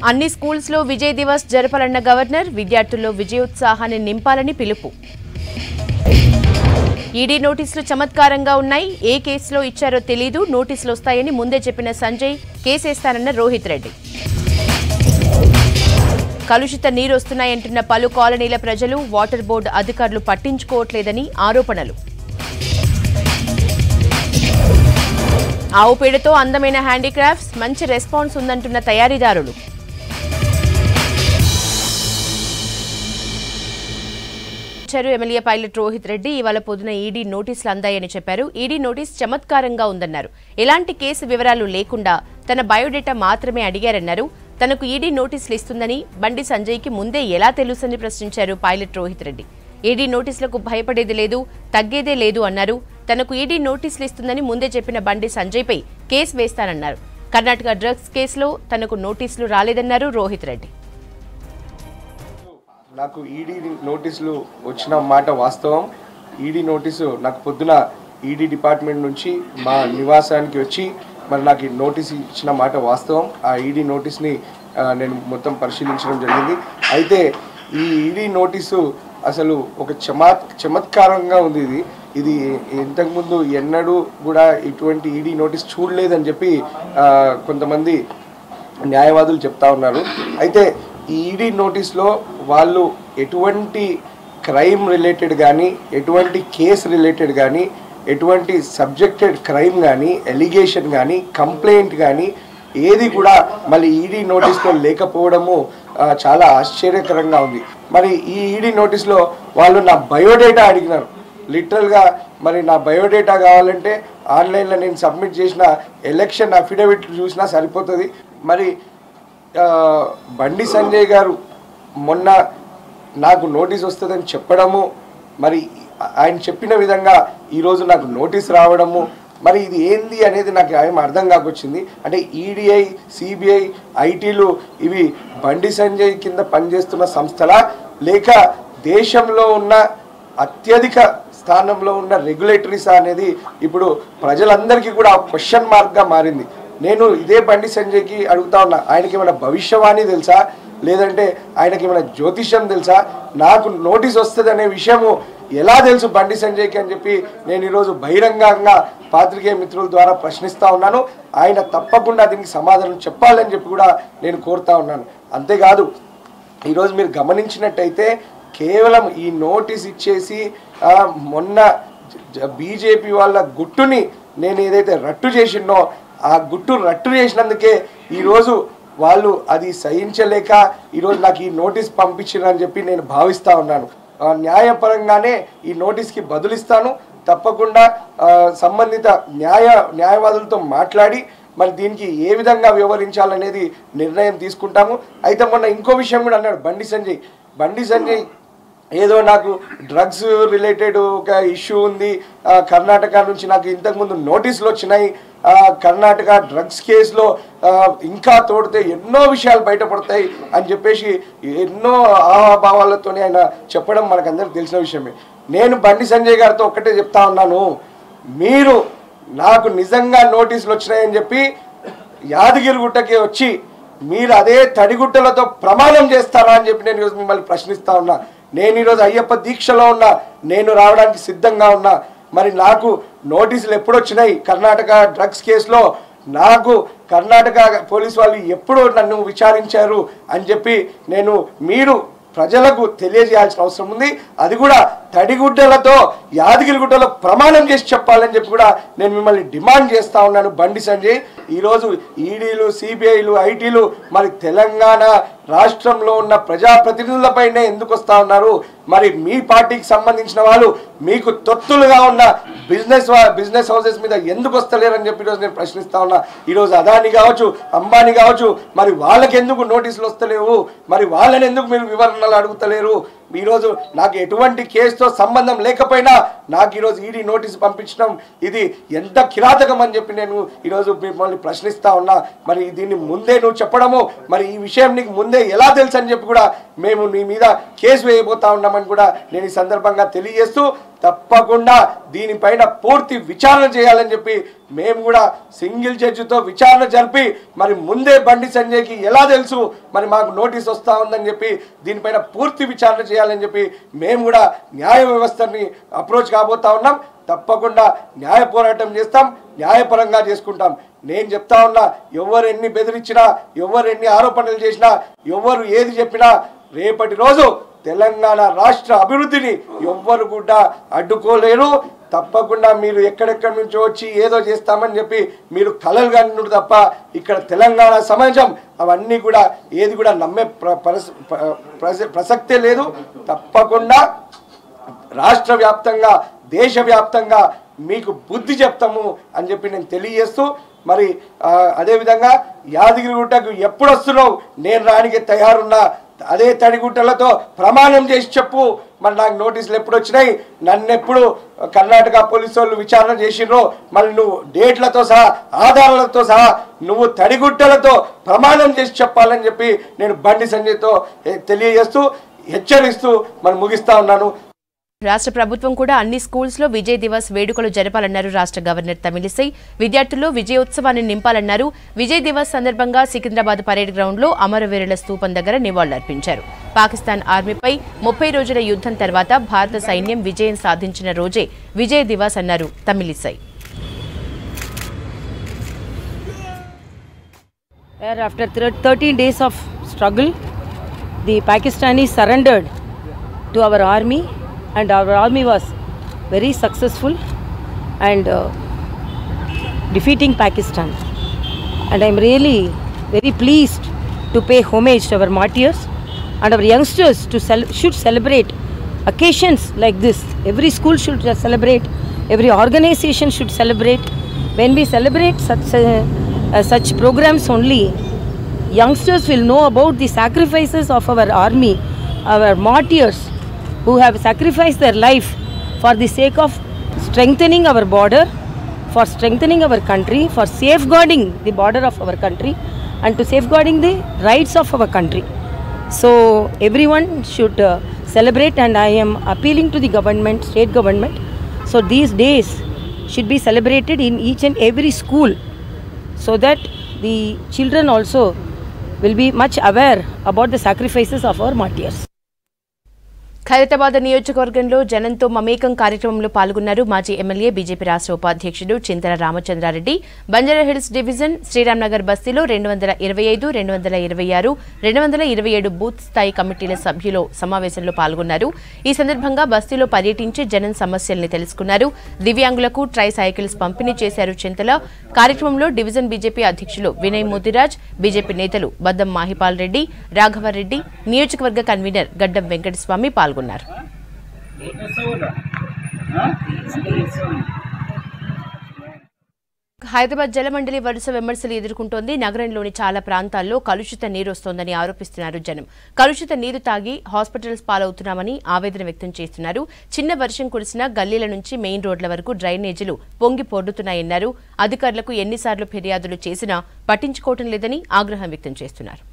అన్ని స్కూల్స్ లో విజయ్ దివస్ జరపాలన్న గవర్నర్ విద్యార్థుల్లో విజయోత్సాహాన్ని నింపాలని పిలుపు. ఈడీ నోటీసులు చమత్కారంగా ఉన్నాయి. ఏ కేసులో ఇచ్చారో తెలీదు, నోటీసులు వస్తాయని ముందే చెప్పిన సంజయ్ కేసేస్తానన్న రోహిత్ రెడ్డి. కలుషిత నీరు వస్తున్నాయంటున్న పలు కాలనీల ప్రజలు, వాటర్ బోర్డు అధికారులు పట్టించుకోవట్లేదని ఆరోపణలు. ఆవు పేడతో అందమైన హ్యాండీక్రాఫ్ట్స్, మంచి రెస్పాన్స్ ఉందంటున్న తయారీదారులు. ఎమ్మెల్యే పైలట్ రోహిత్ రెడ్డి ఇవాళ పొద్దున ఈడీ నోటీసులు అందాయని చెప్పారు. ఈడీ నోటీస్ చమత్కారంగా ఉందన్నారు. ఎలాంటి కేసు వివరాలు లేకుండా తన బయోడేటా మాత్రమే అడిగారన్నారు. తనకు ఈడీ నోటీసులు ఇస్తుందని బండి సంజయ్కి ముందే ఎలా తెలుసని ప్రశ్నించారు పైలట్ రోహిత్ రెడ్డి. ఈడీ నోటీసులకు భయపడేది లేదు, తగ్గేదే లేదు అన్నారు. తనకు ఈడీ నోటీసులు ఇస్తుందని ముందే చెప్పిన బండి సంజయ్పై కేసు వేస్తానన్నారు. కర్ణాటక డ్రగ్స్ కేసులో తనకు నోటీసులు రాలేదన్నారు రోహిత్ రెడ్డి. నాకు ఈడీ నోటీసులు వచ్చిన మాట వాస్తవం. ఈడీ నోటీసు నాకు పొద్దున ఈడీ డిపార్ట్మెంట్ నుంచి మా నివాసానికి వచ్చి మరి నాకు నోటీసు ఇచ్చిన మాట వాస్తవం. ఆ ఈడీ నోటీస్ని నేను మొత్తం పరిశీలించడం జరిగింది. అయితే ఈ ఈడీ నోటీసు అసలు ఒక చమత్కారంగా ఉంది. ఇది ఇంతకుముందు ఎన్నడూ కూడా ఇటువంటి ఈడీ నోటీస్ చూడలేదని చెప్పి కొంతమంది న్యాయవాదులు చెప్తా ఉన్నారు. అయితే ఈ ఈడీ నోటీస్లో వాళ్ళు ఎటువంటి క్రైమ్ రిలేటెడ్ కానీ, ఎటువంటి కేసు రిలేటెడ్ కానీ, ఎటువంటి సబ్జెక్టెడ్ క్రైమ్ కానీ, ఎలిగేషన్ కానీ, కంప్లైంట్ కానీ ఏది కూడా మళ్ళీ ఈడీ నోటీస్లో లేకపోవడము చాలా ఆశ్చర్యకరంగా ఉంది. మరి ఈ ఈడీ నోటీస్లో వాళ్ళు నా బయోడేటా అడిగినారు. లిటరల్గా మరి నా బయోడేటా కావాలంటే ఆన్లైన్లో నేను సబ్మిట్ చేసిన ఎలక్షన్ అఫిడవిట్ చూసినా సరిపోతుంది. మరి బండి సంజయ్ గారు మొన్న నాకు నోటీస్ వస్తుందని చెప్పడము, మరి ఆయన చెప్పిన విధంగా ఈరోజు నాకు నోటీస్ రావడము, మరి ఇది ఏంది అనేది నాకు ఏం అర్థం కాకొచ్చింది. అంటే ఈడీఐ, సిబిఐ, ఐటీలు ఇవి బండి సంజయ్ కింద పనిచేస్తున్న సంస్థలా, లేక దేశంలో ఉన్న అత్యధిక స్థానంలో ఉన్న రెగ్యులేటరీసా అనేది ఇప్పుడు ప్రజలందరికీ కూడా క్వశ్చన్ మార్క్గా మారింది. నేను ఇదే బండి సంజయ్కి అడుగుతా ఉన్నా, ఆయనకి ఏమైనా భవిష్యవాణి తెలుసా, లేదంటే ఆయనకి ఏమైనా జ్యోతిష్యం తెలుసా, నాకు నోటీస్ వస్తుంది అనే విషయము ఎలా తెలుసు బండి సంజయ్కి అని చెప్పి నేను ఈరోజు బహిరంగంగా పాత్రికేయ మిత్రుల ద్వారా ప్రశ్నిస్తూ ఉన్నాను. ఆయన తప్పకుండా దీనికి సమాధానం చెప్పాలని చెప్పి కూడా నేను కోరుతా ఉన్నాను. అంతేకాదు ఈరోజు మీరు గమనించినట్టయితే కేవలం ఈ నోటీస్ ఇచ్చేసి మొన్న బీజేపీ వాళ్ళ గుట్టుని నేను ఏదైతే రట్టు చేసినో ఆ గుట్టు రట్టు చేసినందుకే ఈరోజు వాళ్ళు అది సహించలేక ఈరోజు నాకు ఈ నోటీస్ పంపించారని చెప్పి నేను భావిస్తూ ఉన్నాను. న్యాయపరంగానే ఈ నోటీస్కి బదులిస్తాను. తప్పకుండా సంబంధిత న్యాయవాదులతో మాట్లాడి మరి దీనికి ఏ విధంగా వ్యవహరించాలనేది నిర్ణయం తీసుకుంటాము. అయితే మొన్న ఇంకో విషయం కూడా అన్నాడు బండి సంజయ్ ఏదో నాకు డ్రగ్స్ రిలేటెడ్ ఒక ఇష్యూ ఉంది, కర్ణాటక నుంచి నాకు ఇంతకుముందు నోటీసులు వచ్చినాయి, కర్ణాటక డ్రగ్స్ కేసులో ఇంకా తోడితే ఎన్నో విషయాలు బయటపడతాయి అని చెప్పేసి ఎన్నో ఆహాభావాలతో ఆయన చెప్పడం మనకందరికి తెలిసిన విషయమే. నేను బండి సంజయ్ గారితో ఒక్కటే చెప్తా ఉన్నాను, మీరు నాకు నిజంగా నోటీసులు వచ్చినాయని చెప్పి యాదగిరిగుట్టకి వచ్చి మీరు అదే తడిగుట్టలతో ప్రమాణం చేస్తారా అని చెప్పి నేను ఈరోజు మిమ్మల్ని ప్రశ్నిస్తా ఉన్నా. నేను ఈరోజు అయ్యప్ప దీక్షలో ఉన్నా, నేను రావడానికి సిద్ధంగా ఉన్నా. మరి నాకు నోటీసులు ఎప్పుడు వచ్చినాయి కర్ణాటక డ్రగ్స్ కేసులో, నాకు కర్ణాటక పోలీసు వాళ్ళు ఎప్పుడు నన్ను విచారించారు అని చెప్పి మీరు ప్రజలకు తెలియజేయాల్సిన అవసరం ఉంది. అది కూడా తడిగుడ్డలతో యాదగిరిగుట్టలో ప్రమాణం చేసి చెప్పాలని చెప్పి కూడా నేను మిమ్మల్ని డిమాండ్ చేస్తూ ఉన్నాను. బండి సంజయ్ ఈరోజు ఈడీలు, సిబిఐలు, ఐటీలు మరి తెలంగాణ రాష్ట్రంలో ఉన్న ప్రజాప్రతినిధులపైనే ఎందుకు వస్తూ ఉన్నారు? మరి మీ పార్టీకి సంబంధించిన వాళ్ళు మీకు తొత్తులుగా ఉన్న బిజినెస్ హౌసెస్ మీద ఎందుకు వస్తలేరని చెప్పి ఈరోజు నేను ప్రశ్నిస్తా ఉన్నా. ఈరోజు అదాని కావచ్చు, అంబానీ కావచ్చు, మరి వాళ్ళకి ఎందుకు నోటీసులు వస్తలేవు? మరి వాళ్ళని ఎందుకు మీరు వివరణలు అడుగుతలేరు? ఈరోజు నాకు ఎటువంటి కేసుతో సంబంధం లేకపోయినా నాకు ఈరోజు ఈడీ నోటీసు పంపించడం ఇది ఎంత కిరాతకం అని చెప్పి నేను ఈరోజు మిమ్మల్ని ప్రశ్నిస్తా ఉన్నా. మరి దీన్ని ముందే నువ్వు చెప్పడము, మరి ఈ విషయం నీకు ముందే ఎలా తెలుసు అని చెప్పి కూడా మేము నీ మీద కేసు వేయబోతా ఉన్నామని కూడా నేను ఈ సందర్భంగా తెలియజేస్తూ, తప్పకుండా దీనిపైన పూర్తి విచారణ చేయాలని చెప్పి మేము కూడా సింగిల్ జడ్జితో విచారణ జరిపి మరి ముందే బండి సంజయ్కి ఎలా తెలుసు మరి మాకు నోటీస్ వస్తూ ఉందని చెప్పి దీనిపైన పూర్తి విచారణ చేయాలని చెప్పి మేము కూడా న్యాయ వ్యవస్థని అప్రోచ్ కాబోతా ఉన్నాం. తప్పకుండా న్యాయ పోరాటం చేస్తాం, న్యాయపరంగా చేసుకుంటాం. నేను చెప్తా ఉన్నా, ఎవరు ఎన్ని బెదిరించినా, ఎవరు ఎన్ని ఆరోపణలు చేసినా, ఎవరు ఏది చెప్పినా రేపటి రోజు తెలంగాణ రాష్ట్ర అభివృద్ధిని ఎవ్వరు కూడా అడ్డుకోలేరు. తప్పకుండా మీరు ఎక్కడెక్కడి నుంచో వచ్చి ఏదో చేస్తామని చెప్పి మీరు కలలు కనుడు తప్ప ఇక్కడ తెలంగాణ సమాజం అవన్నీ కూడా ఏది కూడా నమ్మే ప్రసక్తే లేదు. తప్పకుండా రాష్ట్ర వ్యాప్తంగా దేశవ్యాప్తంగా మీకు బుద్ధి చెప్తాము అని చెప్పి నేను తెలియజేస్తూ, మరి అదేవిధంగా యాదగిరిగుట్టకు ఎప్పుడు వస్తున్నావు, నేను రానికి తయారున్నా, అదే తడిగుట్టలతో ప్రమాణం చేసి చెప్పు. మరి నాకు నోటీసులు ఎప్పుడు వచ్చినాయి, నన్ను ఎప్పుడు కర్ణాటక పోలీసు వాళ్ళు విచారణ చేసిర్రో, మరి నువ్వు డేట్లతో సహా ఆధారాలతో సహా నువ్వు తడిగుట్టలతో ప్రమాణం చేసి చెప్పాలని చెప్పి నేను బండి సంజయ్తో తెలియజేస్తూ హెచ్చరిస్తూ మరి ముగిస్తా ఉన్నాను. రాష్ట్ర ప్రభుత్వం కూడా అన్ని స్కూల్స్ లో విజయ్ దివస్ వేడుకలు జరపాలన్నారు రాష్ట్ర గవర్నర్ తమిళిసై. విద్యార్థుల్లో విజయోత్సవాన్ని నింపాలన్నారు. విజయ్ దివస్ సందర్భంగా సికింద్రాబాద్ పరేడ్ గ్రౌండ్ లో అమరవీరుల స్తూపం దగ్గర నివాళులర్పించారు. పాకిస్తాన్ ఆర్మీపై 30 రోజుల యుద్ధం తర్వాత భారత సైన్యం విజయం సాధించిన రోజే విజయ్ దివస్ అన్నారు Tamilisai. After 13 days of struggle, the Pakistanis surrendered to our army. And our army was very successful and defeating Pakistan. And I am really very pleased to pay homage to our martyrs and our youngsters should celebrate occasions like this. Every school should celebrate, every organization should celebrate. When we celebrate such programs only, youngsters will know about the sacrifices of our army, our martyrs, who have sacrificed their life for the sake of strengthening our border, for strengthening our country, for safeguarding the border of our country and to safeguarding the rights of our country. So everyone should celebrate, and I am appealing to the government, state government, so these days should be celebrated in each and every school so that the children also will be much aware about the sacrifices of our martyrs. Khairatabad నియోజకవర్గంలో జనంతో మమేకం కార్యక్రమంలో పాల్గొన్నారు మాజీ MLA BJP రాష్ట్ర ఉపాధ్యక్షుడు Chintala Ramachandra Reddy. Banjara Hills division Sriramnagar బస్తీలో 225, 226, 227 booth స్థాయి కమిటీల సభ్యులు సమావేశంలో పాల్గొన్నారు. ఈ సందర్భంగా బస్తీలో పర్యటించి జనం సమస్యల్ని తెలుసుకున్నారు. దివ్యాంగులకు ట్రై సైకిల్స్ పంపిణీ చేశారు చింతల. కార్యక్రమంలో డివిజన్ బీజేపీ అధ్యక్షులు వినయ్ మోతిరాజ్, బీజేపీ నేతలు బద్దం మాహిపాల్ రెడ్డి, రాఘవరెడ్డి, నియోజకవర్గ కన్వీనర్ గడ్డం వెంకటస్వామి పాల్గొన్నారు. హైదరాబాద్ జలమండలి వరుస విమర్శలు ఎదుర్కొంటోంది. నగరంలోని చాలా ప్రాంతాల్లో కలుషిత నీరు వస్తోందని ఆరోపిస్తున్నారు జనం. కలుషిత నీరు తాగి హాస్పిటల్స్ పాలవుతున్నామని ఆవేదన వ్యక్తం చేస్తున్నారు. చిన్న వర్షం కురిసినా గల్లీల నుంచి మెయిన్ రోడ్ల వరకు డ్రైనేజీలు పొంగి పొర్లుతున్నాయన్నారు. అధికారులకు ఎన్నిసార్లు ఫిర్యాదులు చేసినా పట్టించుకోవటం లేదని ఆగ్రహం వ్యక్తం చేస్తున్నారు.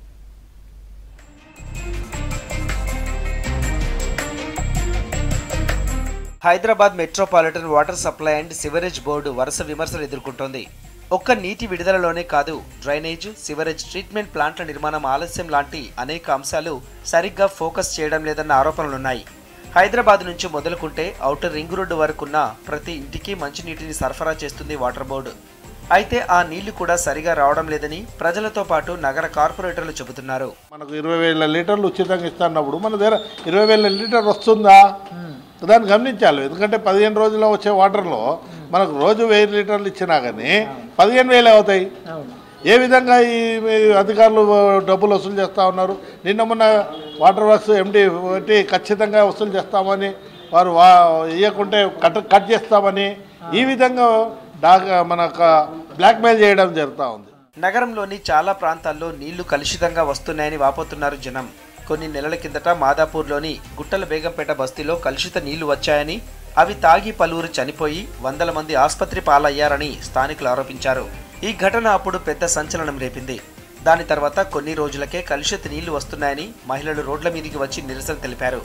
Hyderabad metropolitan water supply and sewerage board వరుస విమర్శలు ఎదుర్కొంటోంది. ఒక్క నీటి విడుదలలోనే కాదు, డ్రైనేజ్, సివరేజ్ ట్రీట్మెంట్ ప్లాంట్ల నిర్మాణం ఆలస్యం లాంటి అనేక అంశాలు సరిగ్గా ఫోకస్ చేయడం లేదన్న ఆరోపణలున్నాయి. హైదరాబాద్ నుంచి మొదలుకుంటే ఔటర్ రింగ్ రోడ్డు వరకున్న ప్రతి ఇంటికి మంచినీటిని సరఫరా చేస్తుంది వాటర్ బోర్డు. అయితే ఆ నీళ్లు కూడా సరిగా రావడం లేదని ప్రజలతో పాటు నగర కార్పొరేటర్లు చెబుతున్నారు. మనకు 20,000 లీటర్లు ఉచితంగా ఇస్తున్నప్పుడు మన దగ్గర 20,000 లీటర్ వస్తుందా? దాన్ని గమనించాలి. ఎందుకంటే 15 రోజుల్లో వచ్చే వాటర్లో మనకు రోజు 1000 లీటర్లు ఇచ్చినా కానీ 15,000 అవుతాయి. ఏ విధంగా ఈ అధికారులు డబ్బులు వసూలు చేస్తూ ఉన్నారు? నిన్న మొన్న వాటర్ వర్క్స్ ఎండి పెట్టి ఖచ్చితంగా వసూలు చేస్తామని, వారు ఇవ్వకుంటే కట్ చేస్తామని, ఈ విధంగా మనకు బ్లాక్మెయిల్ చేయడం జరుగుతూ ఉంది. నగరంలోని చాలా ప్రాంతాల్లో నీళ్లు కలుషితంగా వస్తున్నాయని వాపోతున్నారు జనం. కొన్ని నెలల కిందట మాదాపూర్లోని గుట్టల బేగంపేట బస్తీలో కలుషిత నీళ్లు వచ్చాయని, అవి తాగి పలువురు చనిపోయి 100 మంది ఆసుపత్రి పాలయ్యారని స్థానికులు ఆరోపించారు. ఈ ఘటన అప్పుడు పెద్ద సంచలనం రేపింది. దాని తర్వాత కొన్ని రోజులకే కలుషిత నీళ్లు వస్తున్నాయని మహిళలు రోడ్ల మీదికి వచ్చి నిరసన తెలిపారు.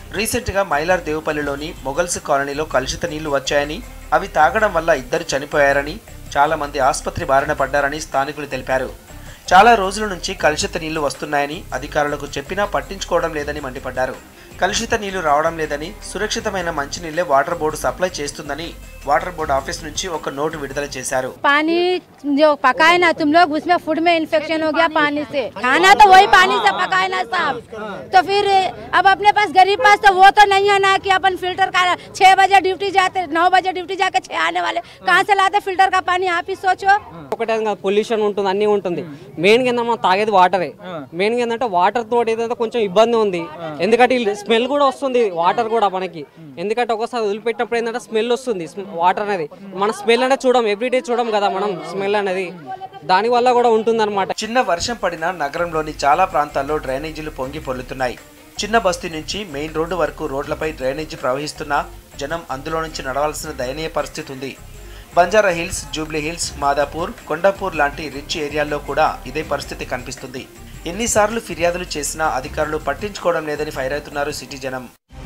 రీసెంట్గా మైలార్ దేవుపల్లిలోని మొగల్స్ కాలనీలో కలుషిత నీళ్లు వచ్చాయని, అవి తాగడం వల్ల 2 చనిపోయారని, చాలా మంది ఆసుపత్రి బారిన పడ్డారని స్థానికులు తెలిపారు. చాలా రోజుల నుంచి కలుషిత నీళ్లు వస్తున్నాయని అధికారులకు చెప్పినా పట్టించుకోవడం లేదని మండిపడ్డారు. కలుషిత నీళ్లు రావడం లేదని, సురక్షితమైన మంచినీళ్లే వాటర్ బోర్డు సప్లై చేస్తుందని వాటర్ బోర్డు ఆఫీస్ నుంచి ఒక నోటు విడుదల చేశారు. पानी जो पकाए ना तुम लोग, उसमें फूड में इन्फेक्शन हो गया पानी से, खाना तो वही पानी से पकाए ना साहब, तो फिर अब अपने पास गरीब पास तो वो तो नहीं है ना कि अपन फिल्टर का 6 बजे ड्यूटी जाते, 9 बजे ड्यूटी जाके 6 आने वाले कहाँ से लाते फिल्टर का पानी? आप ही सोचो. పొల్యూషన్ ఉంటుంది, అన్నీ ఉంటుంది. మెయిన్గా ఏంటంటే మనం తాగేది వాటరే. మెయిన్గా ఏంటంటే వాటర్ తోటి ఏదైతే కొంచెం ఇబ్బంది ఉంది, ఎందుకంటే స్మెల్ కూడా వస్తుంది వాటర్ కూడా మనకి. ఎందుకంటే ఒకసారి వదిలిపెట్టినప్పుడు ఏంటంటే స్మెల్ వస్తుంది వాటర్ అనేది. మన స్మెల్ అనేది చూడం, ఎవ్రీడే చూడం కదా మనం స్మెల్ అనేది, దాని వల్ల కూడా ఉంటుందన్నమాట. చిన్న వర్షం పడినా నగరంలోని చాలా ప్రాంతాల్లో డ్రైనేజీలు పొంగి పొర్లుతున్నాయి. చిన్న బస్తీ నుంచి మెయిన్ రోడ్డు వరకు రోడ్లపై డ్రైనేజీ ప్రవహిస్తున్నా జనం అందులో నుంచి నడవాల్సిన దయనీయ పరిస్థితి ఉంది. Banjara Hills, Jubilee Hills, Madhapur, Kondapur లాంటి రిచ్ ఏరియాల్లో కూడా ఇదే పరిస్థితి కనిపిస్తుంది. ఎన్నిసార్లు ఫిర్యాదులు చేసినా అధికారులు పట్టించుకోవడం లేదని ఫైర్ అవుతున్నారు సిటీ జనం.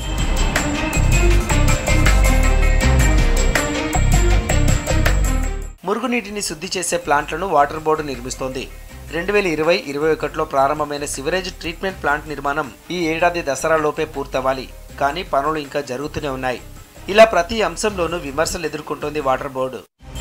మురుగునీటిని శుద్ధి చేసే ప్లాంట్లను వాటర్ బోర్డు నిర్మిస్తోంది. 2020-21లో ప్రారంభమైన సివరేజ్ ట్రీట్మెంట్ ప్లాంట్ నిర్మాణం ఈ ఏడాది దసరాలోపే పూర్తవ్వాలి. కానీ పనులు ఇంకా జరుగుతూనే ఉన్నాయి. ఇలా ప్రతి అంశంలోనూ విమర్శలు ఎదుర్కొంటోంది వాటర్ బోర్డు.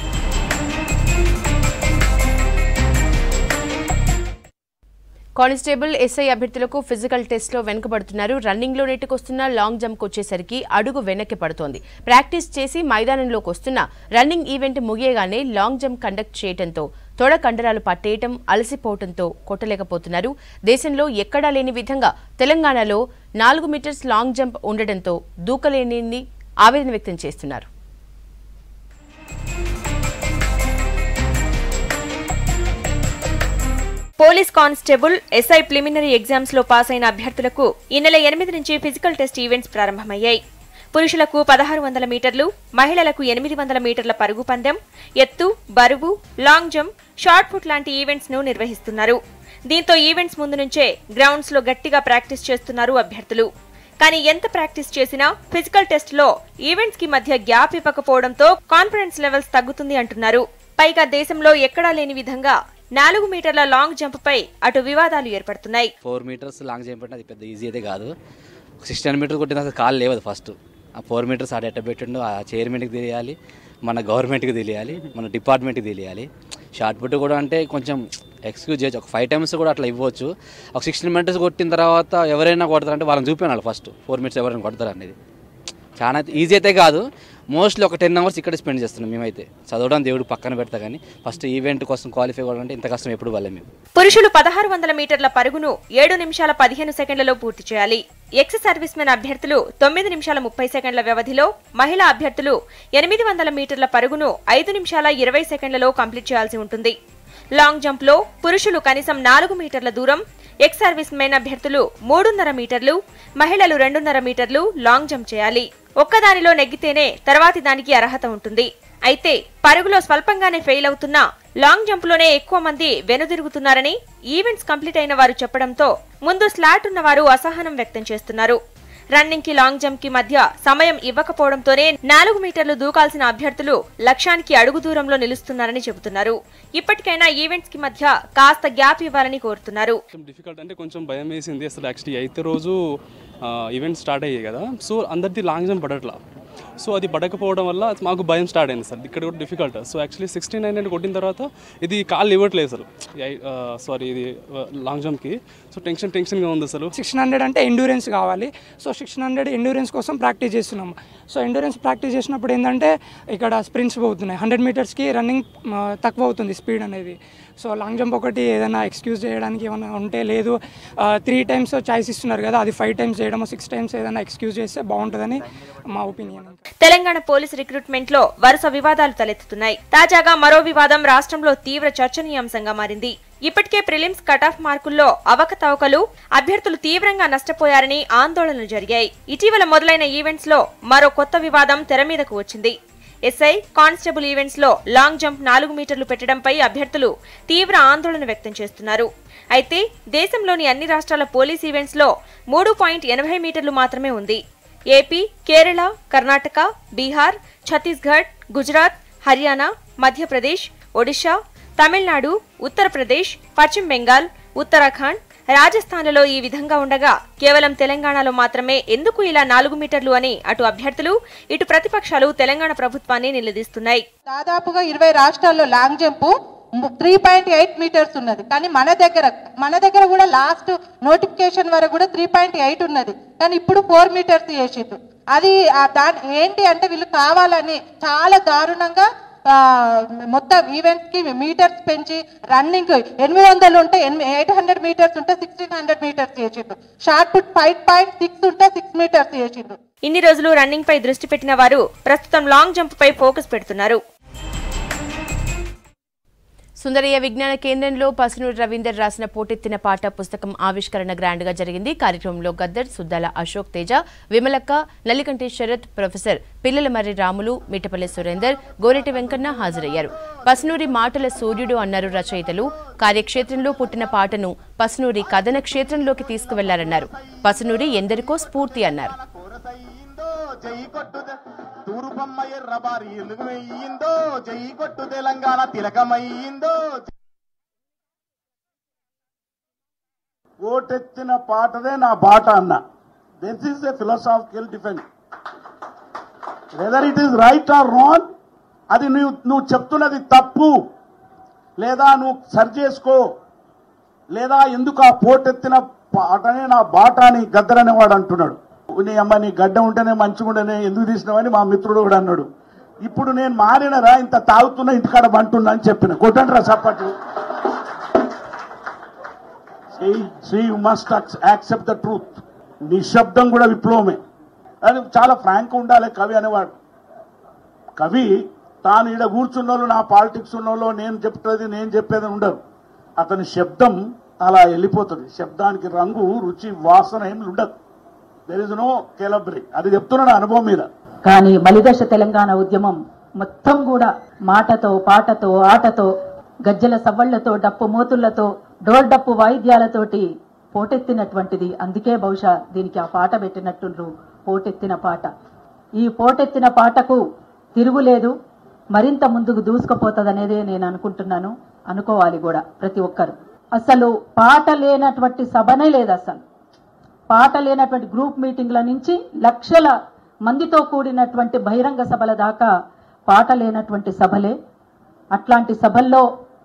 కానిస్టేబుల్, ఎస్ఐ అభ్యర్థులకు ఫిజికల్ టెస్ట్లో వెనుకబడుతున్నారు. రన్నింగ్లో నెట్టుకొస్తున్న లాంగ్ జంప్కి వచ్చేసరికి అడుగు వెనక్కి పడుతోంది. ప్రాక్టీస్ చేసి మైదానంలోకి వస్తున్న రన్నింగ్ ఈవెంట్ ముగియగానే లాంగ్ జంప్ కండక్ట్ చేయడంతో తొడ కండరాలు పట్టేయటం, అలసిపోవడంతో కొట్టలేకపోతున్నారు. దేశంలో ఎక్కడా లేని విధంగా తెలంగాణలో 4 మీటర్స్ లాంగ్ జంప్ ఉండడంతో దూకలేని ఆవేదన వ్యక్తం చేస్తున్నారు. Police constable, SI preliminary exams లో పాస్ అయిన అభ్యర్థులకు ఈ నెల 8 నుంచి ఫిజికల్ టెస్ట్ ఈవెంట్స్ ప్రారంభమయ్యాయి. పురుషులకు 1600 మీటర్లు, మహిళలకు 800 మీటర్ల పరుగు పందెం, ఎత్తు, బరువు, లాంగ్ జంప్, షార్ట్ పుట్ లాంటి ఈవెంట్స్ ను నిర్వహిస్తున్నారు. దీంతో ఈవెంట్స్ ముందు నుంచే గ్రౌండ్స్ లో గట్టిగా ప్రాక్టీస్ చేస్తున్నారు అభ్యర్థులు. కానీ ఎంత ప్రాక్టీస్ చేసినా ఫిజికల్ టెస్ట్ లో ఈవెంట్స్ కి మధ్య గ్యాప్ ఇవ్వకపోవడంతో కాన్ఫిడెన్స్ లెవెల్స్ తగ్గుతుంది అంటున్నారు. పైగా దేశంలో ఎక్కడా లేని విధంగా 4 మీటర్ల లాంగ్ జంప్ పై అటు వివాదాలు ఏర్పడుతున్నాయి. 4 మీటర్స్ లాంగ్ జంప్ అంటే అది పెద్ద ఈజీ అయితే కాదు. 16 మీటర్స్ కొట్టిన అసలు కాలు లేవదు. ఫస్ట్ ఆ 4 మీటర్స్ ఆడ ఎట్టబెట్టిండు ఆ చైర్మన్కి తెలియాలి, మన గవర్నమెంట్కి తెలియాలి, మన డిపార్ట్మెంట్కి తెలియాలి. షార్ట్ పుట్ కూడా అంటే కొంచెం ఎక్స్క్యూజ్ చేయొచ్చు, ఒక 5 టైమ్స్ కూడా అట్లా ఇవ్వచ్చు. ఒక 16 మీటర్స్ కొట్టిన తర్వాత ఎవరైనా కొడతారంటే వాళ్ళని చూపించాలి ఫస్ట్ 4 మీటర్స్ ఎవరైనా కొడతారు అనేది. చాలా ఈజీ అయితే కాదు. మోస్ట్లీ ఒక 10 అవర్స్ ఇక్కడ స్పెండ్ చేస్తున్నాం మేమైతే. చదవడం దేవుడు పక్కన పెడతా కానీ ఫస్ట్ ఈవెంట్ కోసం క్వాలిఫై కావాలంటే ఇంత కష్టం ఎప్పుడు వాళ్ళే. మేము పురుషులు 1600 మీటర్ల పరుగును 7 నిమిషాల 15 సెకండ్లలో పూర్తి చేయాలి. ఎక్స్ సర్వీస్ మెన్ అభ్యర్థులు 9 నిమిషాల 30 సెకండ్ల వ్యవధిలో, మహిళా అభ్యర్థులు 800 మీటర్ల పరుగును 5 నిమిషాల 20 సెకండ్లలో కంప్లీట్ చేయాల్సి ఉంటుంది. లాంగ్ జంప్ లో పురుషులు కనీసం 4 మీటర్ల దూరం, ఎక్స్ సర్వీస్ మెన్ అభ్యర్థులు 3.5 మీటర్లు, మహిళలు 2.5 మీటర్లు లాంగ్ జంప్ చేయాలి. ఒక్కదానిలో నెగ్గితేనే తర్వాతి దానికి అర్హత ఉంటుంది. అయితే పరుగులో స్వల్పంగానే ఫెయిల్ అవుతున్నా లాంగ్ జంప్ లోనే ఎక్కువ మంది వెనుదిరుగుతున్నారని ఈవెంట్స్ కంప్లీట్ అయిన వారు చెప్పడంతో ముందు స్లాట్ ఉన్నవారు అసహనం వ్యక్తం చేస్తున్నారు. రన్నింగ్ కి లాంగ్ జంప్ కి మధ్య సమయం ఇవ్వకపోవడంతోనే 4 మీటర్లు దూకాల్సిన అభ్యర్థులు లక్ష్యానికి అడుగు దూరంలో నిలుస్తున్నారని చెబుతున్నారు. ఇప్పటికైనా ఈవెంట్స్ కి మధ్య కాస్త గ్యాప్ ఇవ్వాలని కోరుతున్నారు. డిఫికల్ట్ అంటే కొంచెం భయం వేసింది. అసలు యాక్చువల్లీ 8వ రోజు ఈవెంట్ స్టార్ట్ అయ్యాయి కదా, సో అందరిది లాంగ్ జంప్ పడట్లా. సో అది పడకపోవడం వల్ల మాకు భయం స్టార్ట్ అయింది సార్. ఇక్కడ కూడా డిఫికల్ట్. సో యాక్చువల్లీ 69 కొట్టిన తర్వాత ఇది కాళ్ళు ఇవ్వట్లేదు అసలు. ఇది లాంగ్ జంప్కి. సో టెన్షన్గా ఉంది అసలు. 600 అంటే ఎండ్యూరెన్స్ కావాలి. సో 600 ఎండ్యూరెన్స్ కోసం ప్రాక్టీస్ చేస్తున్నాము. సో ఎండ్యూరెన్స్ ప్రాక్టీస్ చేసినప్పుడు ఏంటంటే ఇక్కడ స్ప్రింట్స్ పోతున్నాయి. 100 మీటర్స్కి రన్నింగ్ తక్కువ అవుతుంది స్పీడ్ అనేది. సో లాంగ్ జంప్ ఒకటి ఏదైనా ఎక్స్క్యూజ్ చేయడానికి ఏమైనా ఉంటే, లేదు 3 టైమ్స్ చాయిస్ ఇస్తున్నారు కదా, అది 5 టైమ్స్ చేయడము, 6 టైమ్స్ ఏదైనా ఎక్స్క్యూజ్ చేస్తే బాగుంటుందని మా ఒపీనియన్. తెలంగాణ పోలీస్ రిక్రూట్మెంట్ లో వరుస వివాదాలు తలెత్తుతున్నాయి. తాజాగా మరో వివాదం రాష్ట్రంలో తీవ్ర చర్చనీయాంశంగా మారింది. ఇప్పటికే ప్రిలిమ్స్ కటాఫ్ మార్కుల్లో అవకతవకలు, అభ్యర్థులు తీవ్రంగా నష్టపోయారని ఆందోళనలు జరిగాయి. ఇటీవల మొదలైన ఈవెంట్స్ లో మరో కొత్త వివాదం తెర మీదకు వచ్చింది. ఎస్ఐ, కానిస్టేబుల్ ఈవెంట్స్ లో లాంగ్ జంప్ 4 మీటర్లు పెట్టడంపై అభ్యర్థులు తీవ్ర ఆందోళన వ్యక్తం చేస్తున్నారు. అయితే దేశంలోని అన్ని రాష్ట్రాల పోలీస్ ఈవెంట్స్ లో 3.80 మీటర్లు మాత్రమే ఉంది. ఏపీ, కేరళ, కర్ణాటక, బీహార్, ఛత్తీస్గఢ్, గుజరాత్, హర్యానా, మధ్యప్రదేశ్, ఒడిశా, తమిళనాడు, ఉత్తరప్రదేశ్, పశ్చిమ బెంగాల్, ఉత్తరాఖండ్, రాజస్థాన్లలో ఈ విధంగా ఉండగా కేవలం తెలంగాణలో మాత్రమే ఎందుకు ఇలా 4 మీటర్లు అని అటు అభ్యర్థులు ఇటు ప్రతిపక్షాలు తెలంగాణ ప్రభుత్వాన్ని నిలదీస్తున్నాయి. దాదాపుగా 20 రాష్ట్రాల్లో లాంగ్ జంప్ 3.8 మీటర్స్ ఉన్నది. కానీ మన దగ్గర కూడా లాస్ట్ నోటిఫికేషన్ వరకు కూడా 3.8 ఉన్నది. కానీ ఇప్పుడు 4 మీటర్స్ చేసిండ్రు. అది దాని ఏంటి అంటే వీళ్ళు కావాలని చాలా దారుణంగా మొత్తం ఈవెంట్స్ కి మీటర్స్ పెంచి రన్నింగ్ 800 ఉంటే 800 మీటర్స్ ఉంటే 1600 మీటర్స్ చేసిండ్రు. షార్ట్ పుట్ 5.6 ఉంటే 6 మీటర్స్ చేసిండ్రు. ఇన్ని రోజులు రన్నింగ్ పై దృష్టి పెట్టిన వారు ప్రస్తుతం లాంగ్ జంప్ పై ఫోకస్ పెడుతున్నారు. సుందరయ్య విజ్ఞాన కేంద్రంలో పసునూరి రవీందర్ రాసిన పోటెత్తిన పాట పుస్తకం ఆవిష్కరణ గ్రాండ్ గా జరిగింది. కార్యక్రమంలో గద్దర్, సుద్దాల అశోక్ తేజ, విమలక్క, నల్లికంటి శరత్, ప్రొఫెసర్ పిల్లల మర్రి రాములు, మిట్టపల్లి సురేందర్, గోరెటి వెంకన్న హాజరయ్యారు. పసునూరి మాటల సూర్యుడు అన్నారు రచయితలు. కార్యక్షేత్రంలో పుట్టిన పాటను పసునూరి కథన క్షేత్రంలోకి తీసుకువెళ్లారన్నారు. పసునూరి ఎందరికో స్ఫూర్తి అన్నారు. జై కొట్టు తూరుపమ్మ ఎర్రబారి ఎలుగుమయ్యిందో, జై కొట్టు తెలంగాణ తిలకమయ్యిందో. ఓటెత్తిన పాటదే నా బాట అన్న. This is a philosophical defence. Whether it is right or wrong, అది నువ్వు చెప్తున్నది తప్పు లేదా నువ్వు సరి చేసుకో, లేదా ఎందుకు ఆ పోటెత్తిన పాటనే నా బాట అని గద్దర్ అనేవాడు అంటున్నాడు. నీ అమ్మ నీ గడ్డ ఉంటేనే మంచిగా ఉండనే ఎందుకు తీసినావని మా మిత్రుడు కూడా అన్నాడు. ఇప్పుడు నేను మారినరా, ఇంత తాగుతున్నా ఇంటికాడ బంటున్నా అని చెప్పిన. కొట్టండిరా చప్పట్లు. You must accept the truth. నిశ్శబ్దం కూడా విప్లవమే. అది చాలా ఫ్రాంక్ ఉండాలి కవి అనేవాడు. కవి తాను ఈడ కూర్చున్న వాళ్ళు, నా పాలిటిక్స్ ఉన్న వాళ్ళు, నేను చెప్పేది ఉండదు. అతని శబ్దం అలా వెళ్ళిపోతుంది. శబ్దానికి రంగు, రుచి, వాసన ఏమి ఉండదు. There is no calorie. అది చెప్తున్నాను అనుభవం మీద. కానీ మలిదశ తెలంగాణ ఉద్యమం మొత్తం కూడా మాటతో, పాటతో, ఆటతో, గజ్జల సవ్వళ్లతో, డప్పు మోతుళ్లతో, డోర్ డప్పు వాయిద్యాలతోటి పోటెత్తినటువంటిది. అందుకే బహుశా దీనికి ఆ పాట పెట్టినట్టుండ్రు, పోటెత్తిన పాట. ఈ పోటెత్తిన పాటకు తిరుగులేదు, మరింత ముందుకు దూసుకుపోతుందనేదే నేను అనుకుంటున్నాను, అనుకోవాలి కూడా ప్రతి ఒక్కరు. అసలు పాట లేనటువంటి సభనే లేదు. అసలు పాట లేనటువంటి గ్రూప్ మీటింగ్ల నుంచి లక్షల మందితో కూడినటువంటి బహిరంగ సభల దాకా పాట లేనటువంటి సభలే. అట్లాంటి సభల్లో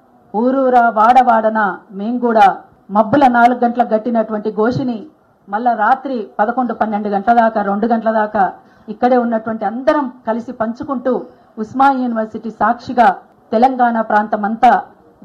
ఊరూరా వాడవాడన మేము కూడా మబ్బుల 4 గంటలకు గట్టినటువంటి గోషిని మళ్ళా రాత్రి 11-12 గంటల దాకా, 2 గంటల దాకా ఇక్కడే ఉన్నటువంటి అందరం కలిసి పంచుకుంటూ ఉస్మానియా యూనివర్సిటీ సాక్షిగా తెలంగాణ ప్రాంతం అంతా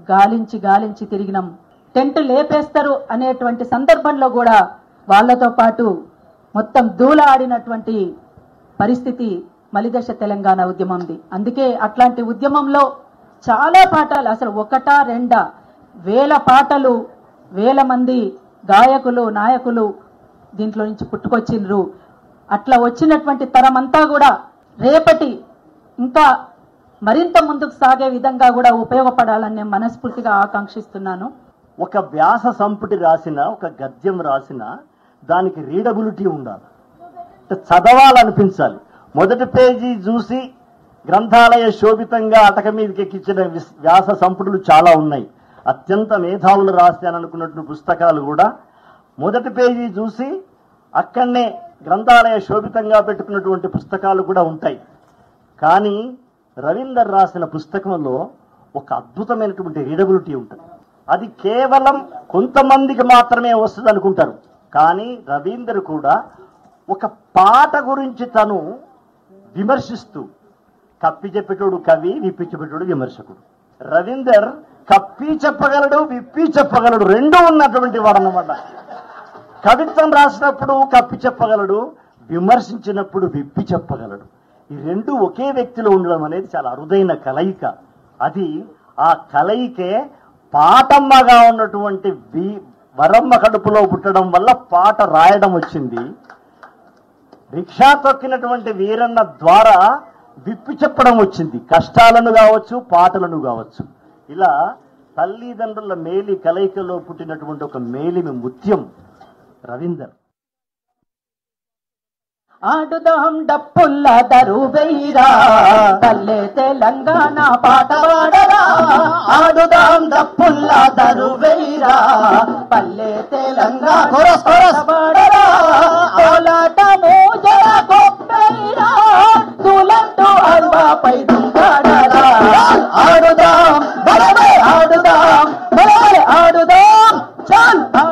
గాలించి తిరిగినాం. టెంట్ లేపేస్తారు అనేటువంటి సందర్భంలో కూడా వాళ్లతో పాటు మొత్తం దూల ఆడినటువంటి పరిస్థితి మలిదశ తెలంగాణ ఉద్యమంది. అందుకే అట్లాంటి ఉద్యమంలో చాలా పాటలు, అసలు 1-2 వేల పాటలు, వేల మంది గాయకులు, నాయకులు దీంట్లో నుంచి పుట్టుకొచ్చిండ్రు. అట్లా వచ్చినటువంటి తరమంతా కూడా రేపటి ఇంకా మరింత ముందుకు సాగే విధంగా కూడా ఉపయోగపడాలని నేను మనస్ఫూర్తిగా ఆకాంక్షిస్తున్నాను. ఒక వ్యాస సంపుటి రాసిన, ఒక గద్యం రాసిన దానికి రీడబిలిటీ ఉండాలి, చదవాలనిపించాలి. మొదటి పేజీ చూసి గ్రంథాలయ శోభితంగా అటక మీదకి ఎక్కించిన వ్యాస సంపుటులు చాలా ఉన్నాయి. అత్యంత మేధావులు రాస్తాననుకున్నట్టు పుస్తకాలు కూడా మొదటి పేజీ చూసి అక్కడనే గ్రంథాలయ శోభితంగా పెట్టుకున్నటువంటి పుస్తకాలు కూడా ఉంటాయి. కానీ రవీందర్ రాసిన పుస్తకంలో ఒక అద్భుతమైనటువంటి రీడబిలిటీ ఉంటుంది. అది కేవలం కొంతమందికి మాత్రమే వస్తుంది అనుకుంటారు. కానీ రవీందర్ కూడా ఒక పాట గురించి తను విమర్శిస్తూ, కప్పి చెప్పేటోడు కవి, విప్పి చెప్పేటోడు విమర్శకుడు. రవీందర్ కప్పి చెప్పగలడు, విప్పి చెప్పగలడు, రెండూ ఉన్నటువంటి వాడు అన్నమాట. కవిత్వం రాసినప్పుడు కప్పి చెప్పగలడు, విమర్శించినప్పుడు విప్పి చెప్పగలడు. ఈ రెండు ఒకే వ్యక్తిలో ఉండడం అనేది చాలా అరుదైన కలయిక. అది ఆ కలయికే పాటమ్మగా ఉన్నటువంటి వరమ్మ కడుపులో పుట్టడం వల్ల పాట రాయడం వచ్చింది. రిక్షా తొక్కినటువంటి వీరన్న ద్వారా విప్పి చెప్పడం వచ్చింది. కష్టాలను కావచ్చు, పాటలను కావచ్చు. ఇలా తల్లిదండ్రుల మేలి కలయికలో పుట్టినటువంటి ఒక మేలిమి ముత్యం రవీందర్. ఆడుదాం డప్పుల్ల దరువైరా పల్లె తెలంగాణ పాట పాడరా. ఆడుదాం డప్పుల్ల దరువైరా పల్లె తెలంగాణ పాట పాడరా. కోలాట మోజర కొప్పైరా తులంటూ అల్వాపై దిగాడరా. ఆడుదాం బలవే ఆడుదాం బలవే ఆడుదాం చాల్